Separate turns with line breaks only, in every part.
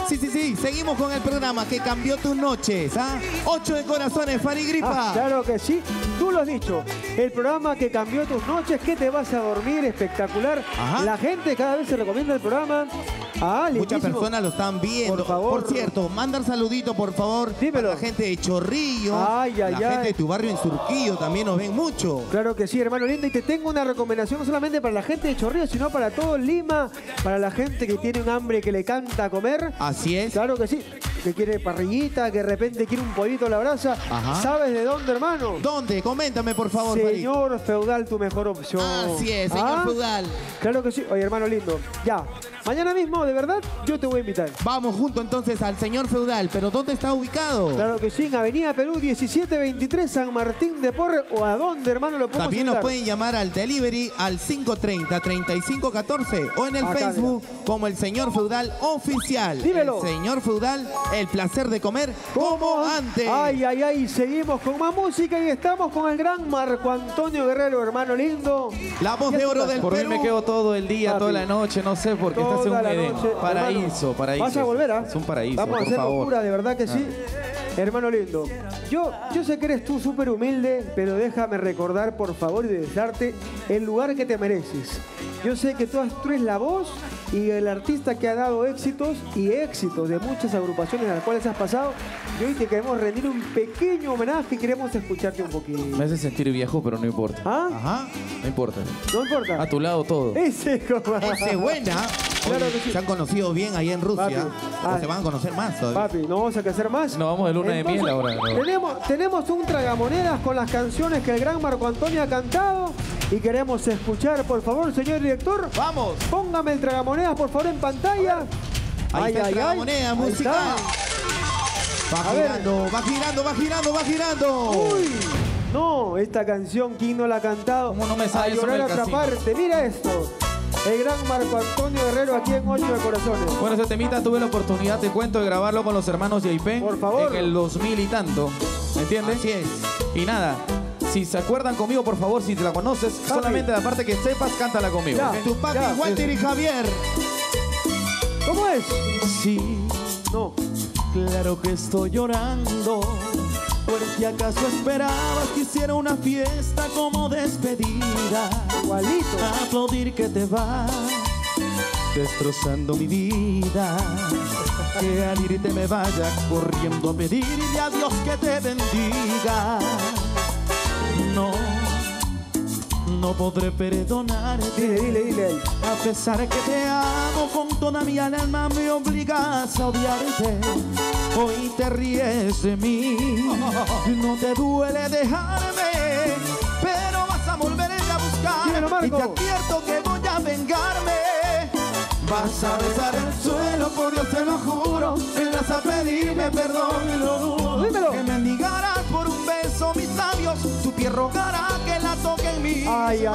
Sí, seguimos con el programa que cambió tus noches, ¿ah? 8 de corazones, Farigripa.
Claro que sí, tú lo has dicho. El programa que cambió tus noches, que te vas a dormir, espectacular.
Ajá.
La gente cada vez se recomienda el programa.
Muchas
lindísimo.
personas lo están viendo.
Por favor.
Por cierto, manda un saludito, por favor.
Dímelo.
A la gente de Chorrillo.
La
gente de tu barrio en Surquillo también nos ven mucho.
Claro que sí, hermano lindo. Y te tengo una recomendación no solamente para la gente de Chorrillo, sino para todo Lima, para la gente que tiene un hambre que le canta comer.
Así es.
Claro que sí. Que quiere parrillita, que de repente quiere un pollito a la brasa.
Ajá.
¿Sabes de dónde, hermano?
¿Dónde? Coméntame, por favor, Farid.
Señor Feudal, tu mejor opción.
Así es, señor Feudal.
Claro que sí. Oye, hermano lindo. Ya. Mañana mismo, de verdad, yo te voy a invitar.
Vamos junto entonces al señor Feudal. ¿Pero dónde está ubicado?
Claro que sí, en Avenida Perú 1723, San Martín de Porres. ¿O a dónde, hermano, lo podemos
También
invitar?
nos pueden llamar al delivery al 530-3514 o en el
Acá,
Facebook como el señor Feudal oficial.
Dímelo.
El señor Feudal, el placer de comer como antes.
Ay, seguimos con más música y estamos con el gran Marco Antonio Guerrero, hermano lindo.
La voz de oro del
Por mí
Perú.
me quedo todo el día,
Papi.
toda la noche, no sé, porque estás en
Toda
un
la
Edén.
noche.
Paraíso,
Hermano,
paraíso.
Vas a volver, ¿ah?
Es un paraíso,
Vamos a
por
hacer
favor.
locura, de verdad que sí. Hermano lindo, yo sé que eres tú súper humilde, pero déjame recordar, por favor, y desearte el lugar que te mereces. Yo sé que tú eres la voz y el artista que ha dado éxitos de muchas agrupaciones a las cuales has pasado. Y hoy te queremos rendir un pequeño homenaje y queremos escucharte un poquito.
Me hace sentir viejo, pero no importa.
¿Ah?
Ajá.
No importa.
No importa.
A tu lado todo.
Ese
Esa es buena.
Claro
Oye,
que sí.
se han conocido bien ahí en Rusia.
Papi.
O se van a conocer más todavía.
Papi, no vamos a hacer más.
No, vamos de luna de miel ahora, no.
Tenemos un tragamonedas con las canciones que el gran Marco Antonio ha cantado y queremos escuchar, por favor, señor director.
¡Vamos!
Póngame el tragamonedas, por favor, en pantalla.
Ahí está el tragamonedas
Ahí
musical.
está.
Va
A ver.
girando, va girando.
Uy, no, esta canción, ¿quién no la ha cantado?
¿Cómo no me sale
A
eso en
llorar
el
a otra
casino?
parte. Mira esto. El gran Marco Antonio Guerrero aquí en 8 de Corazones.
Bueno, ese temita tuve la oportunidad, te cuento, de grabarlo con los hermanos Yaipen.
Por favor.
En el 2000 y tanto. ¿Me entiendes?
Así es.
Y nada, si se acuerdan conmigo, por favor, si te la conoces, solamente la parte que sepas, cántala conmigo.
Ya.
¿ok?
Tu papi,
Ya,
Walter y Javier.
¿Cómo es?
Sí,
No.
claro que estoy llorando. Porque acaso esperabas que hiciera una fiesta como despedida.
Igualito.
Aplaudir que te vas, destrozando mi vida. Que al irte me vaya corriendo a pedirle a Dios que te bendiga. No podré perdonarte.
Dile ahí.
A pesar que te amo con toda mi alma, me obligas a odiarte. Hoy te ríes de mí, no te duele dejarme, pero vas a volverme a buscar.
Dímelo, Marco.
Y te advierto que voy a vengarme. Vas a besar el suelo, por Dios te lo juro. Vendrás a pedirme perdón y lo dudo.
Dímelo.
Que mendigarás por un beso mis labios. Tu piel rogará que la toque en mí.
Ay.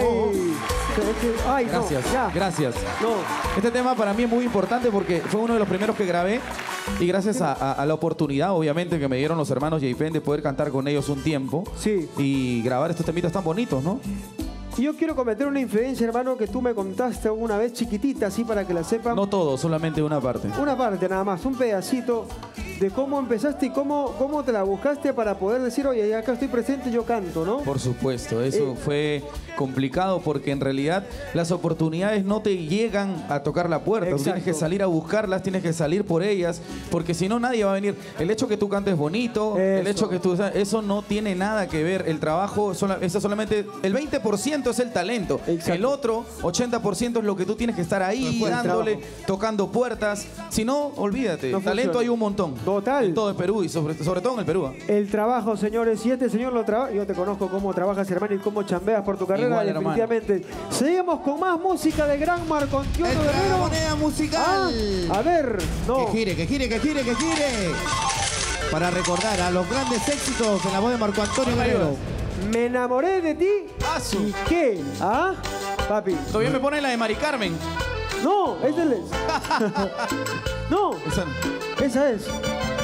Ay,
Gracias,
no, ya.
gracias.
No.
Este tema para mí es muy importante porque fue uno de los primeros que grabé y gracias a la oportunidad, obviamente, que me dieron los hermanos Yaipen de poder cantar con ellos un tiempo
Sí.
y grabar estos temitas tan bonitos, ¿no?
Y yo quiero cometer una infidencia, hermano, que tú me contaste una vez chiquitita, así para que la sepan.
No todo, solamente una parte.
Una parte nada más, un pedacito de cómo empezaste y cómo te la buscaste para poder decir, oye, ya acá estoy presente, yo canto, ¿no?
Por supuesto, eso fue complicado porque en realidad las oportunidades no te llegan a tocar la puerta. Tú tienes que
Exacto.
salir a buscarlas, tienes que salir por ellas, porque si no nadie va a venir. El hecho que tú cantes bonito, el
Eso.
hecho que tú... Eso no tiene nada que ver. El trabajo, eso solamente... El 20% es el talento.
Exacto.
El otro 80% es lo que tú tienes que estar ahí,
fue el
dándole,
trabajo.
tocando puertas. Si no, olvídate.
No
Talento
funciona.
hay un montón.
Total.
En todo el Perú y sobre todo en el Perú.
El trabajo, señores, y este señor lo trabaja. Yo te conozco cómo trabajas, hermano, y cómo chambeas por tu carrera,
Igual, hermano.
definitivamente. Seguimos con más música de gran Marco Antonio
El
Guerrero.
tragamoneda musical.
A ver, no.
Que gire. Para recordar a los grandes éxitos en la voz de Marco Antonio Guerrero.
Me enamoré de ti. ¿Y qué? ¿Ah? Papi.
Todavía me pone la de Mari Carmen.
No, esa es. No,
Esa no.
esa es.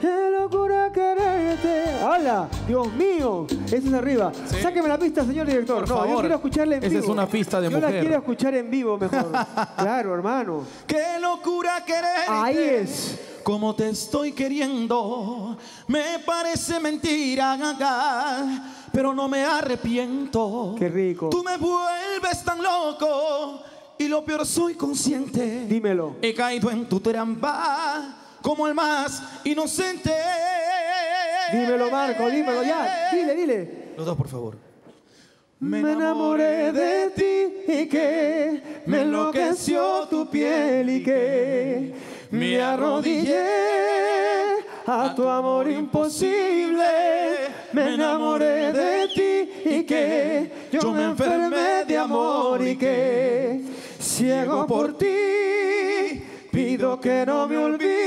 Qué locura quererte. ¡Hala! Dios mío. Eso es arriba.
¿Sí?
Sáqueme la pista, señor director.
Por
no,
favor.
yo quiero escucarla en vivo.
Esa es una pista de
yo
mujer.
la quiero escuchar en vivo mejor. Claro, hermano.
Qué locura quererte.
Ahí es.
Como te estoy queriendo, me parece mentira, pero no me arrepiento.
Qué rico.
Tú me vuelves tan loco y lo peor soy consciente.
Dímelo.
He caído en tu trampa como el más inocente.
Dímelo, Marco, dímelo ya. Dile.
Los dos, por favor.
Me enamoré de ti y que me enloqueció tu piel y que me arrodillé a tu amor imposible. Me enamoré de ti y que yo me enfermé de amor y que ciego por ti pido que no me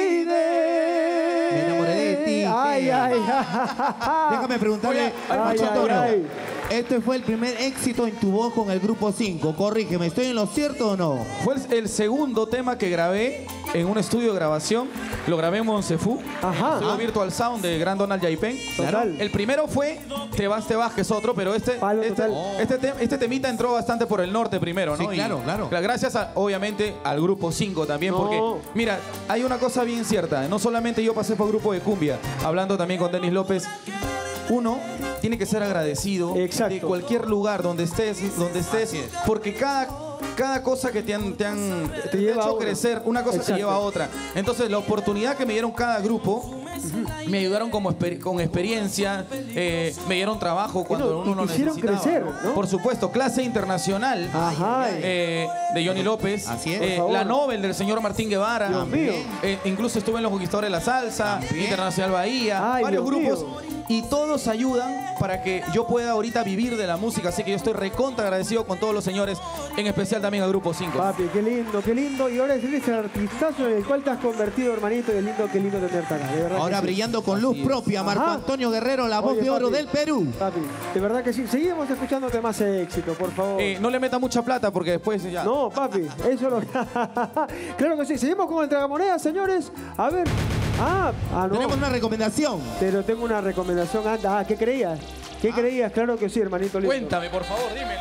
olvides.
Me enamoré de ti.
Ay, ay, ay.
Déjame preguntarle,
Ay,
Marco
ay,
Antonio,
ay.
este fue el primer éxito en tu voz con el Grupo 5. Corrígeme, ¿estoy en lo cierto o no?
Fue el segundo tema que grabé en un estudio de grabación. Lo grabé en Monsefú.
Ajá.
Estudio Virtual Sound de Gran Donald Yaipen.
Total.
El primero fue Te vas, que es otro, pero
Palo total.
este temita entró bastante por el norte primero, ¿no?
Sí, claro, claro.
Gracias, obviamente, al Grupo 5 también,
No.
porque, mira, hay una cosa bien cierta. No solamente yo pasé por Grupo de Cumbia, hablando también con Denis López. Uno tiene que ser agradecido
Exacto.
de cualquier lugar donde estés, porque cada cosa que te ha
lleva a
hecho
una.
crecer, una cosa te
Exacto.
lleva a otra. Entonces, la oportunidad que me dieron cada grupo, me ayudaron con experiencia, me dieron trabajo cuando
No, y
uno lo
te hicieron
necesitaba.
crecer, ¿no?
Por supuesto, clase internacional
Ajá.
de Johnny López,
Así es.
Por
la
favor.
Nobel del señor Martín Guevara.
Dios mío.
Incluso estuve en los Conquistadores de la Salsa, Internacional Bahía,
Ay,
varios
Dios
grupos.
mío.
Y todos ayudan para que yo pueda ahorita vivir de la música. Así que yo estoy recontra agradecido con todos los señores, en especial también al Grupo 5.
Papi, qué lindo, qué lindo. Y ahora es el artistazo en el cual te has convertido, hermanito. Y qué lindo tenerte acá. De verdad.
Ahora
que sí.
brillando con luz propia, Marco
Ajá.
Antonio Guerrero, la voz
Oye,
de oro
papi.
del Perú.
Papi, de verdad que sí. Seguimos escuchándote más éxito, por favor.
No le meta mucha plata porque después ya...
No, papi, eso no. Claro que sí. Seguimos con el tragamonedas, señores. A ver. No.
Tenemos una recomendación.
Pero tengo una recomendación. ¿Qué creías? ¿Qué creías? Claro que sí, hermanito lindo.
Cuéntame, por favor, dímelo.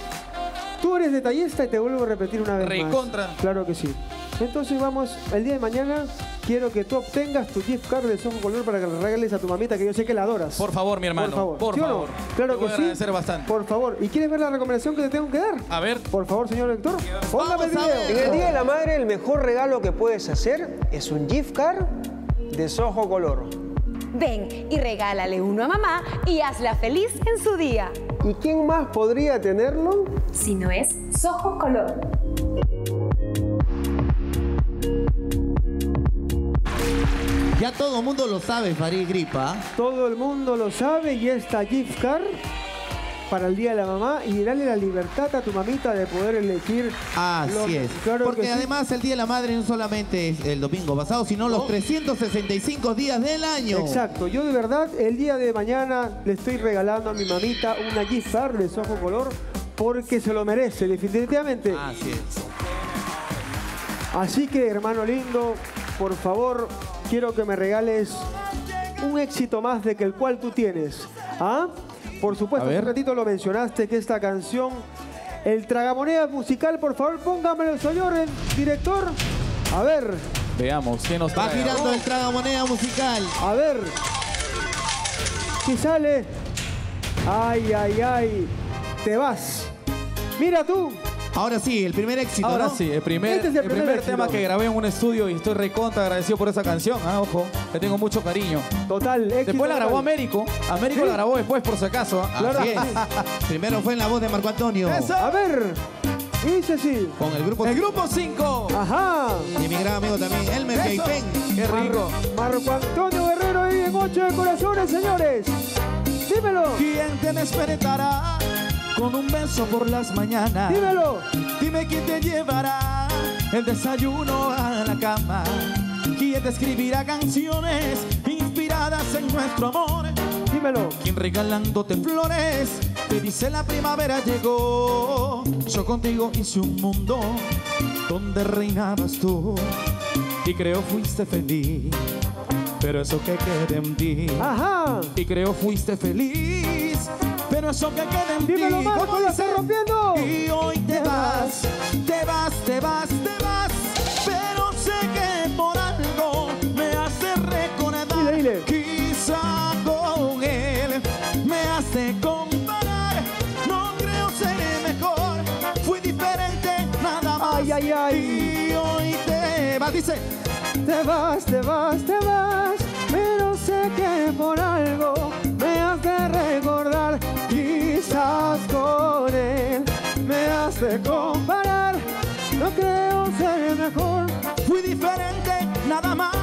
Tú eres detallista y te vuelvo a repetir una vez
Recontra.
más. Claro que sí. Entonces vamos, el día de mañana quiero que tú obtengas tu gift card de Sojo Color para que le regales a tu mamita, que yo sé que la adoras.
Por favor, mi hermano.
Por favor.
Por
¿Sí o no?
favor.
Claro
Te
que
voy a
sí.
agradecer bastante.
Por favor. ¿Y quieres ver la recomendación que te tengo que dar?
A ver.
Por favor, señor lector. Póngame el
Vamos a
video.
ver.
En el Día de la Madre, el mejor regalo que puedes hacer es un gift card de Soho Color.
Ven y regálale uno a mamá y hazla feliz en su día.
¿Y quién más podría tenerlo?
Si no es Soho Color.
Ya todo el mundo lo sabe, Farid Gripa.
Todo el mundo lo sabe y esta gift card para el Día de la Mamá y darle la libertad a tu mamita de poder elegir.
Así es.
Claro
Porque
que sí.
además el Día de la Madre no solamente es el domingo pasado, sino los 365 días del año.
Exacto. Yo de verdad el día de mañana le estoy regalando a mi mamita una gift card de Soho Color porque se lo merece, definitivamente.
Así es.
Así que, hermano lindo, por favor, quiero que me regales un éxito más de que el cual tú tienes. ¿Ah? Por supuesto,
A ver.
hace un ratito lo mencionaste, que esta canción, el tragamonedas musical, por favor, póngamelo, señor director. A ver,
Veamos, ¿qué nos
Va
trae?
girando el tragamoneda musical.
a ver. ¿Qué sale? Ay, ay, ay. Te vas. Mira tú.
Ahora sí, el primer éxito,
Ahora
¿no?
sí, el primer,
Este es el primer éxito.
tema que grabé en un estudio y estoy recontra agradecido por esa canción. Ojo, le tengo mucho cariño.
Total, éxito.
Después la grabó
total.
Américo. Américo
Sí.
la grabó después, por si acaso.
Claro.
Así es. Primero fue en la voz de Marco Antonio.
¡Eso!
A ver. Dice así.
Con el grupo
El grupo 5.
Ajá.
y mi gran amigo también, Elmer
Eso.
Keipen.
Qué rico.
Marco Antonio Guerrero ahí en 8 de corazones, señores. Dímelo.
¿Quién te despertará con un beso por las mañanas?
Dímelo.
Dime quién te llevará el desayuno a la cama. ¿Quién te escribirá canciones inspiradas en nuestro amor?
Dímelo.
¿Quién regalándote flores te dice la primavera llegó? Yo contigo hice un mundo donde reinabas tú y creo fuiste feliz.
pero eso que quede en ti.
Ajá.
Y creo fuiste feliz, pero eso que quede en ti.
Dímelo, Marco,
¿Cómo
la
dice?
está rompiendo.
Y hoy te vas, te vas, te vas, te vas. Pero sé que por algo me hace recordar.
Dile.
Quizá con él me hace comparar. No creo ser mejor, fui diferente nada más.
Ay, ay, ay.
Y hoy te vas, dice.
Te vas, te vas, te vas, pero sé que por algo me hace recordar. Quizás con él me hace comparar. No creo ser mejor.
Fui diferente nada más.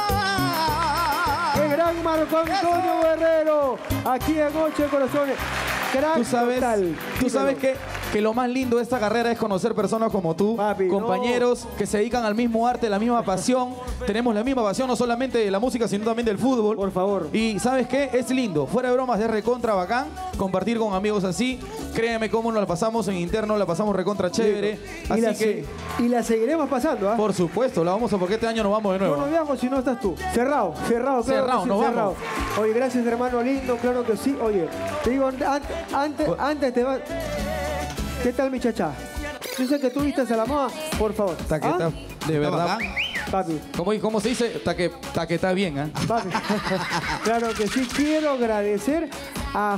El gran Marco Antonio Guerrero, aquí en Ocho de Corazones. Crack
Tú sabes,
total.
tú sabes
Dímelo.
que lo más lindo de esta carrera es conocer personas como tú,
Papi,
compañeros que se dedican al mismo arte, la misma pasión. Tenemos la misma pasión, no solamente de la música, sino también del fútbol.
Por favor.
Y ¿sabes qué? Es lindo. Fuera de bromas, es recontra bacán compartir con amigos así. Créeme cómo nos la pasamos en interno, la pasamos recontra chévere.
Y la,
Así que,
y la seguiremos pasando, ¿ah?
por supuesto, la vamos a porque este año nos vamos de
No
nuevo.
nos veamos si no estás tú. Cerrado, cerrado, claro
Cerrado,
que sí,
nos
cerrado. Oye, gracias hermano lindo, claro que sí. Oye, te digo, antes te va... ¿Qué tal mi chacha? Yo sé que tú viste a la moda, por favor.
Taqueta, de verdad.
bacán.
Papi,
¿Cómo se dice? Taqueta bien, ¿ah?
papi. Claro que sí, quiero agradecer a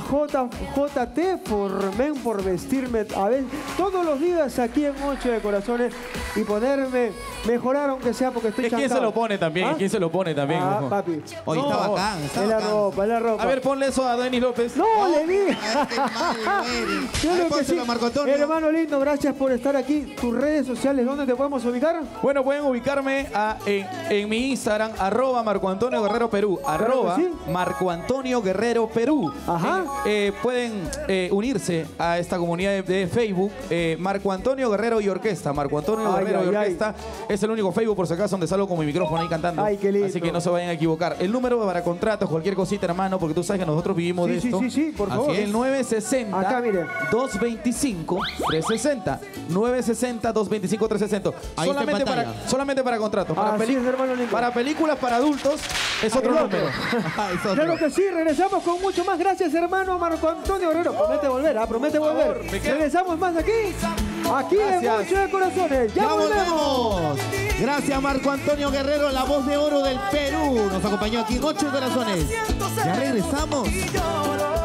JT Formen por vestirme a ver todos los días aquí en Ocho de Corazones y ponerme mejorar aunque sea porque estoy
Es quien se
chantado.
lo pone también,
¿Ah?
es quien se lo pone también.
Ah,
ojo.
papi.
Oye, está
No,
bacán, está
Es la
bacán.
ropa, es la ropa.
A ver, ponle eso a Denis López.
No, le di.
Qué malo eres.
Claro
Ahí
que
pónselo
sí.
a Marco Antonio.
Hermano lindo, gracias por estar aquí. Tus redes sociales, ¿dónde te podemos ubicar?
Bueno, pueden ubicarme en mi Instagram, @Marco Antonio Guerrero Perú.
Claro que sí.
Marco Antonio Guerrero Perú.
Ajá.
Pueden unirse a esta comunidad de Facebook, Marco Antonio Guerrero y Orquesta. Marco Antonio
Ay,
Guerrero
ay,
y
ay.
Orquesta es el único Facebook, por si acaso, donde salgo con mi micrófono ahí cantando.
Ay, qué lindo.
Así que no se vayan a equivocar. El número para contratos, cualquier cosita, hermano, porque tú sabes que nosotros vivimos de
Sí,
esto.
sí, por
Así
favor.
es. El 960
Acá, mire.
225 360. 960 225 360.
Ahí está en pantalla.
Solamente para contratos. Para,
Así es, hermano lindo.
para películas para adultos es otro
El
número.
Ah, es otro.
Claro que sí, regresamos con mucho más. Gracias, hermano Marco Antonio Guerrero. Promete volver, promete volver.
me quedo.
Regresamos más aquí en
Gracias.
Ocho de Corazones. ¡Ya
¡Ya
volvemos!
volvemos! Gracias Marco Antonio Guerrero, la voz de oro del Perú. Nos acompañó aquí en Ocho Corazones. Ya regresamos.
Y lloro